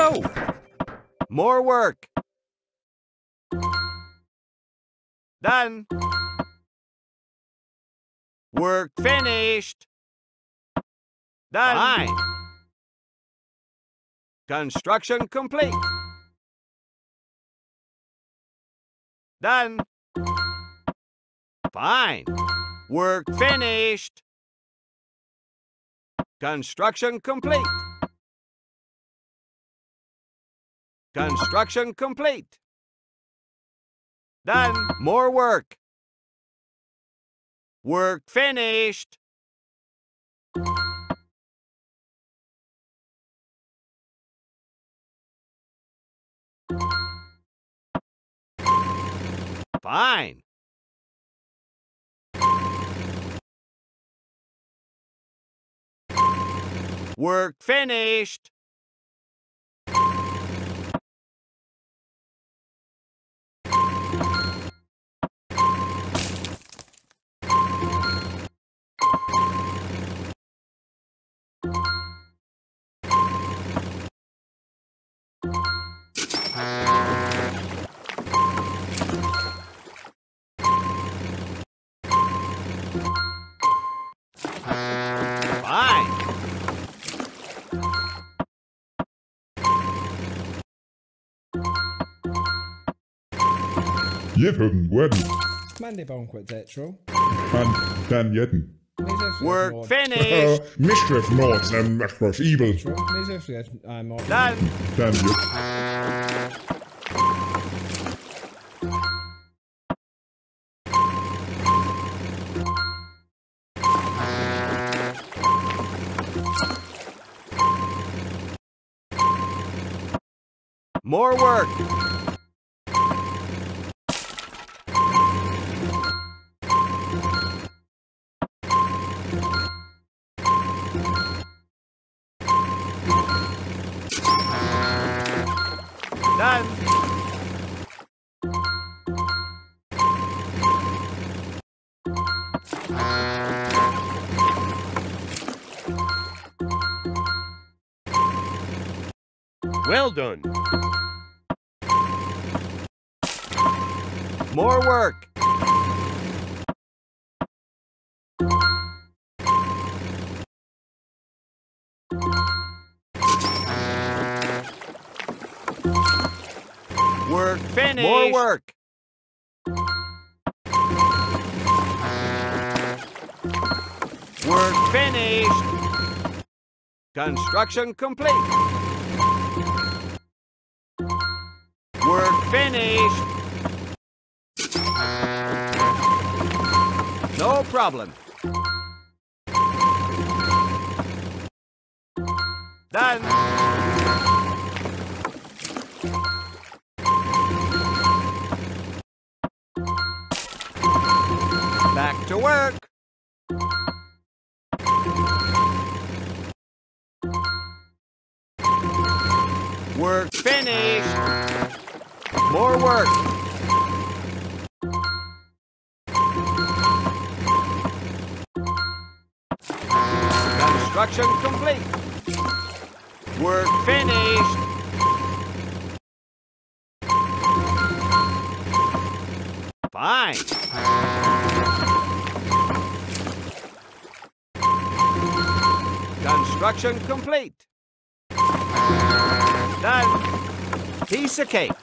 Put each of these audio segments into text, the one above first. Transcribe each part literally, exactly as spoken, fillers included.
go. More work. Done. Work finished. Done. Fine. Construction complete. Done. Fine. Work finished. Construction complete. Construction complete. Done. More work. Work finished. Fine. Work finished. Fine. Jetten, werden. Man det bare quit tetro. Han, dan jetten. Work finished. Mischief north and mischief evil. I'm off. Done. Dan jetten. More work. Done. Well done. More work. Work finished. More work. Work finished. Construction complete. Work finished. No problem. Done. Back to work. Work finished. More work. Construction complete. Work finished. Fine. Construction complete. Done. Piece of cake.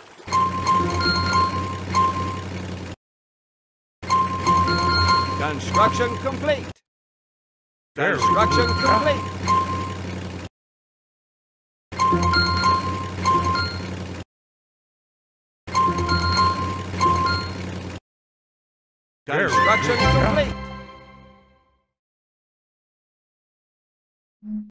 Construction complete. Construction complete. Construction complete.